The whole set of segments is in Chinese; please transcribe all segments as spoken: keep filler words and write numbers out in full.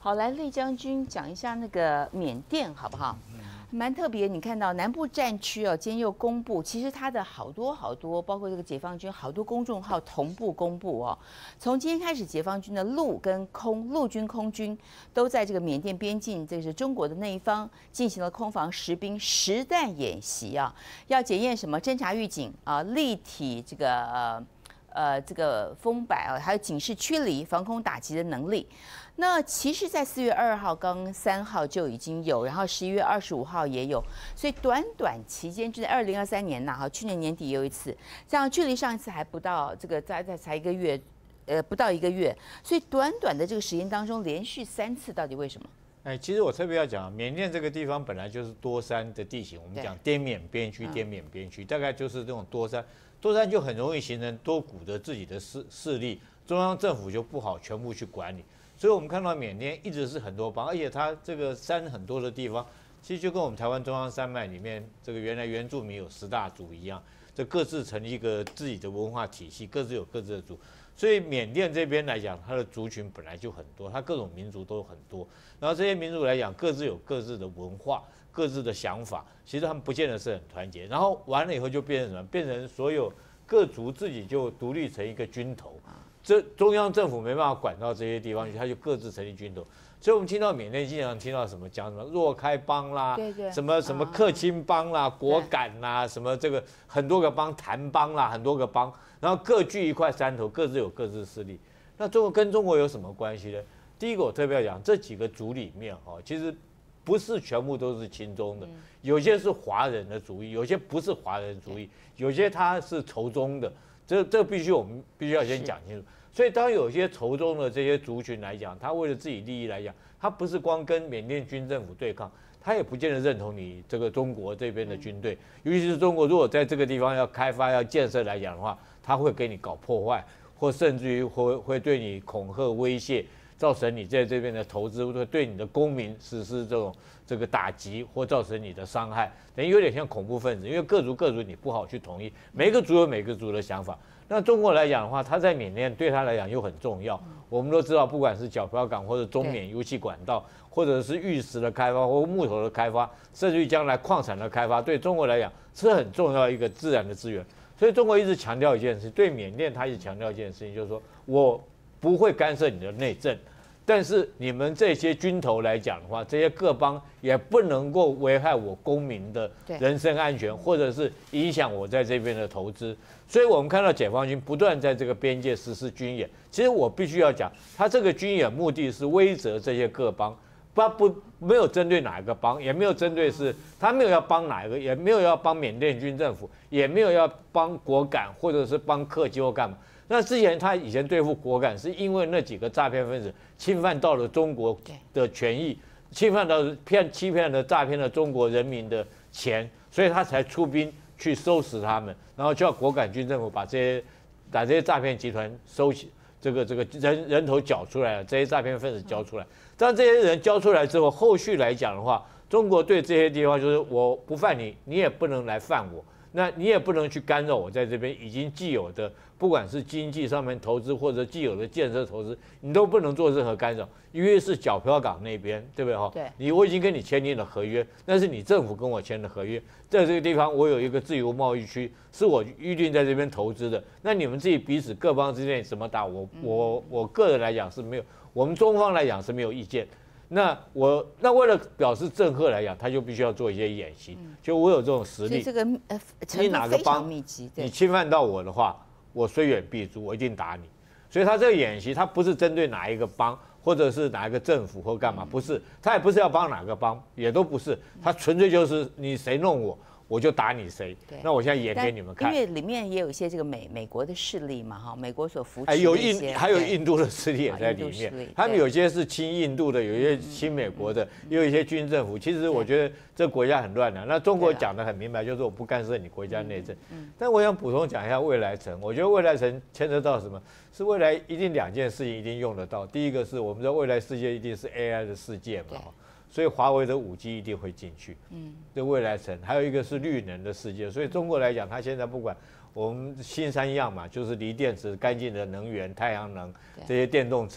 好，来厉将军讲一下那个缅甸好不好？蛮特别，你看到南部战区哦，今天又公布，其实它的好多好多，包括这个解放军好多公众号同步公布哦。从今天开始，解放军的陆跟空陆军、空军都在这个缅甸边境，这是中国的那一方进行了空防实兵实弹演习啊，要检验什么侦察预警啊、立体这个呃呃这个风摆啊，还有警示驱离、防空打击的能力。那其实，在四月二号、刚三号就已经有，然后十一月二十五号也有，所以短短期间就在二零二三年呐，哈，去年年底有一次，这样距离上一次还不到这个在在才一个月，呃，不到一个月，所以短短的这个时间当中，连续三次，到底为什么？ 哎，其实我特别要讲，缅甸这个地方本来就是多山的地形，我们讲滇缅边区，滇缅边区大概就是这种多山，多山就很容易形成多股的自己的势势力，中央政府就不好全部去管理。所以我们看到缅甸一直是很多邦，而且它这个山很多的地方，其实就跟我们台湾中央山脉里面这个原来原住民有十大族一样，这各自成立一个自己的文化体系，各自有各自的族。所以缅甸这边来讲，它的族群本来就很多，它各种民族都很多。然后这些民族来讲，各自有各自的文化、各自的想法，其实他们不见得是很团结。然后完了以后就变成什么？变成所有各族自己就独立成一个军头。这中央政府没办法管到这些地方去，他就各自成立军头。所以我们听到缅甸经常听到什么讲什么若开邦啦， 对对， 什么什么克钦邦啦、果敢啦，什么这个很多个邦，谭邦啦，很多个邦，然后各据一块山头，各自有各自势力。那中国跟中国有什么关系呢？第一个我特别要讲，这几个族里面哈，其实不是全部都是亲中的，有些是华人的主义，有些不是华人主义，有些他是仇中的。这这必须我们必须要先讲清楚。所以当有些仇中的这些族群来讲，他为了自己利益来讲，他不是光跟缅甸军政府对抗，他也不见得认同你这个中国这边的军队。尤其是中国如果在这个地方要开发、要建设来讲的话，他会给你搞破坏，或甚至于会会对你恐吓、威胁，造成你在这边的投资会对你的公民实施这种这个打击，或造成你的伤害，等于有点像恐怖分子。因为各族各族你不好去统一，每个族有每个族的想法。那中国来讲的话，它在缅甸对它来讲又很重要。我们都知道，不管是皎漂港或者中缅油气管道，或者是玉石的开发或木头的开发，甚至于将来矿产的开发，对中国来讲是很重要一个自然的资源。所以中国一直强调一件事，对缅甸它一直强调一件事情，就是说我不会干涉你的内政。但是你们这些军头来讲的话，这些各邦也不能够危害我公民的人身安全，或者是影响我在这边的投资。所以我们看到解放军不断在这个边界实施军演。其实我必须要讲，他这个军演目的是威慑这些各邦，他不没有针对哪一个邦，也没有针对是他没有要帮哪一个，也没有要帮缅甸军政府，也没有要帮果敢或者是帮克基或干嘛。那之前他以前对付果敢，是因为那几个诈骗分子侵犯到了中国的权益，侵犯到骗欺骗了诈骗了中国人民的钱，所以他才出兵去收拾他们，然后叫果敢军政府把这些把这些诈骗集团收起，这个这个人人头缴出来了，这些诈骗分子交出来。当这些人交出来之后，后续来讲的话，中国对这些地方就是我不犯你，你也不能来犯我。那你也不能去干扰我在这边已经既有的，不管是经济上面投资或者既有的建设投资，你都不能做任何干扰，因为是皎漂港那边，对不对哈？对，你我已经跟你签订了合约，那是你政府跟我签的合约，在这个地方我有一个自由贸易区，是我预定在这边投资的。那你们自己彼此各方之间怎么打，我我我个人来讲是没有，我们中方来讲是没有意见。那我那为了表示政贺来讲，他就必须要做一些演习，就我有这种实力。 这个呃， 你哪个邦密集， 你侵犯到我的话，我虽远必诛，我一定打你。所以他这个演习，他不是针对哪一个邦，或者是哪一个政府或干嘛，不是，他也不是要帮哪个邦，也都不是，他纯粹就是你谁弄我，我就打你谁。那我现在演给你们看， 因为里面也有一些这个美美国的势力嘛，哈，美国所扶持的一些，有印还有印度的势力也在里面。他们有些是亲印度的，有一些亲美国的，也有一些军政府。其实我觉得这国家很乱的。那中国讲得很明白，就是我不干涉你国家内政。但我想补充讲一下未来城，我觉得未来城牵扯到什么？是未来一定两件事情一定用得到。第一个是我们知道未来世界一定是 A I 的世界嘛。所以华为的五 G 一定会进去，嗯，这未来城，还有一个是绿能的世界。所以中国来讲，它现在不管我们新三样嘛，就是锂电池、干净的能源、太阳能这些电动车，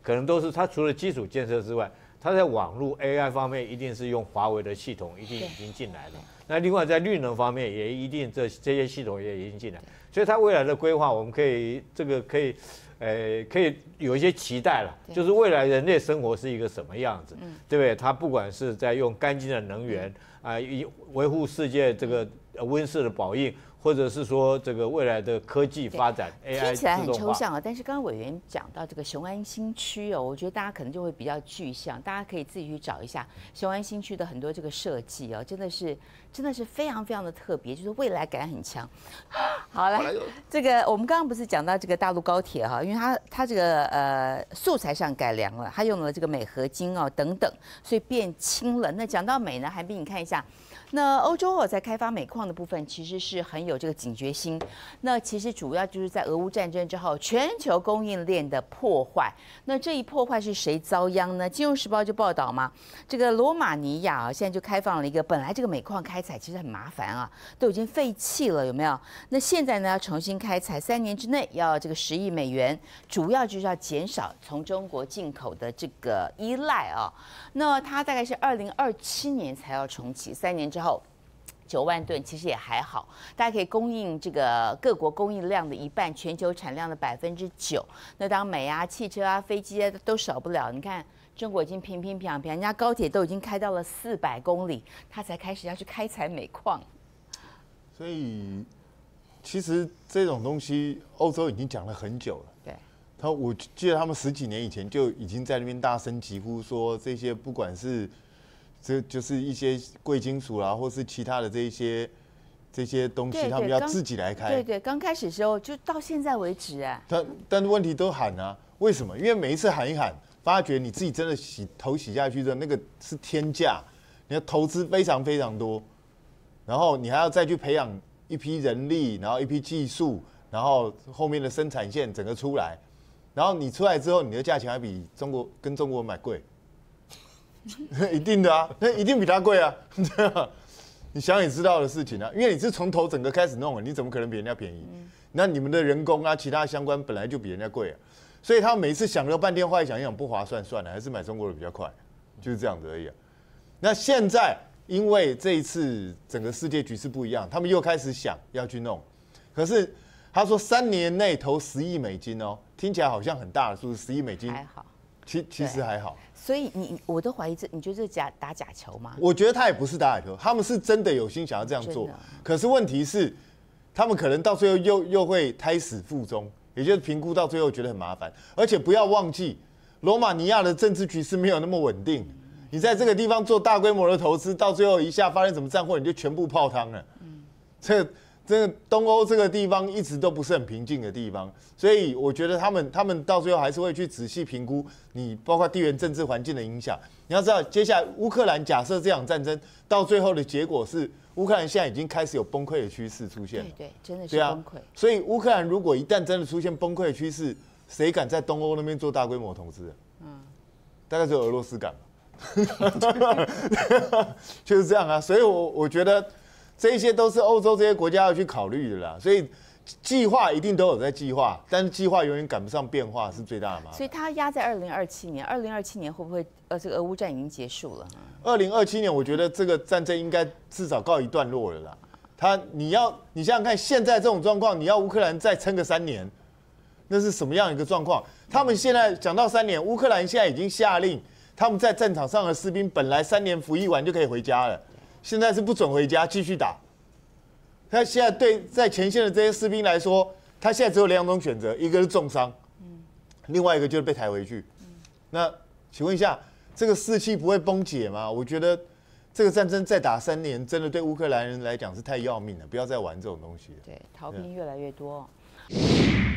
可能都是它除了基础建设之外，它在网络 A I 方面一定是用华为的系统，一定已经进来了。那另外在绿能方面也一定这这些系统也已经进来，所以它未来的规划我们可以这个可以。呃，可以有一些期待了，就是未来人类生活是一个什么样子，对不对？它不管是在用干净的能源啊，维护世界这个温室的保应，或者是说这个未来的科技发展 ，A I 听起来很抽象啊。但是刚刚委员讲到这个雄安新区哦，我觉得大家可能就会比较具象，大家可以自己去找一下雄安新区的很多这个设计哦，真的是真的是非常非常的特别，就是未来感很强。好来，这个我们刚刚不是讲到这个大陆高铁哈，因为它它这个呃素材上改良了，它用了这个镁合金哦等等，所以变轻了。那讲到镁呢，韩冰你看一下。那欧洲哦，在开发煤矿的部分其实是很有这个警觉心。那其实主要就是在俄乌战争之后，全球供应链的破坏。那这一破坏是谁遭殃呢？《金融时报》就报道嘛，这个罗马尼亚啊，现在就开放了一个，本来这个煤矿开采其实很麻烦啊，都已经废弃了，有没有？那现在呢，要重新开采，三年之内要这个十亿美元，主要就是要减少从中国进口的这个依赖啊。那它大概是二零二七年才要重启，三年之后。九万吨其实也还好，大家可以供应这个各国供应量的一半，全球产量的百分之九。那当煤啊、汽车啊、飞机啊都少不了。你看中国已经平平平平，人家高铁都已经开到了四百公里，他才开始要去开采煤矿。 所以其实这种东西，欧洲已经讲了很久了。 对， 他我记得他们十几年以前就已经在那边大声疾呼说，这些不管是这就是一些贵金属啦，或是其他的这一些这些东西，他们要自己来开。 对对，刚开始的时候就到现在为止啊。 但但是问题都喊啊，为什么？因为每一次喊一喊，发觉你自己真的洗头洗下去的那个是天价，你要投资非常非常多，然后你还要再去培养一批人力，然后一批技术，然后后面的生产线整个出来，然后你出来之后，你的价钱还比中国跟中国买贵。一定的啊，那一定比它贵啊，你想也知道的事情啊，因为你是从头整个开始弄，你怎么可能比人家便宜？那你们的人工啊，其他相关本来就比人家贵啊，所以他每次想了半天，后来想一想不划算，算了，还是买中国的比较快，就是这样子而已啊。那现在因为这一次整个世界局势不一样，他们又开始想要去弄，可是他说三年内投十亿美金哦，听起来好像很大的数字，十亿美金还好， 其其实还好。 所以你我都怀疑这，你觉得这假打假球吗？ 我觉得他也不是打假球，他们是真的有心想要这样做。可是问题是，他们可能到最后又又会胎死腹中，也就是评估到最后觉得很麻烦。而且不要忘记，罗马尼亚的政治局势没有那么稳定。你在这个地方做大规模的投资，到最后一下发生什么战祸，你就全部泡汤了。嗯，这个。这个东欧这个地方一直都不是很平静的地方，所以我觉得他们他们到最后还是会去仔细评估你包括地缘政治环境的影响。你要知道，接下来乌克兰假设这场战争到最后的结果是，乌克兰现在已经开始有崩溃的趋势出现了。 对对，真的是崩溃。 所以乌克兰如果一旦真的出现崩溃的趋势，谁敢在东欧那边做大规模投资？嗯，大概只有俄罗斯敢吧。就是这样啊，所以我我觉得。这些都是欧洲这些国家要去考虑的啦，所以计划一定都有在计划，但是计划永远赶不上变化，是最大的麻烦。 所以它压在二零二七年，二零二七年会不会呃这个俄乌战已经结束了？ 二零二七年，我觉得这个战争应该至少告一段落了啦。他你要你想想看，现在这种状况，你要乌克兰再撑个三年，那是什么样一个状况？他们现在讲到三年，乌克兰现在已经下令，他们在战场上的士兵本来三年服役完就可以回家了。现在是不准回家，继续打。他现在对在前线的这些士兵来说，他现在只有两种选择，一个是重伤，另外一个就是被抬回去。那请问一下，这个士气不会崩解吗？我觉得这个战争再打三年，真的对乌克兰人来讲是太要命了，不要再玩这种东西了。 对，逃兵越来越多。 嗯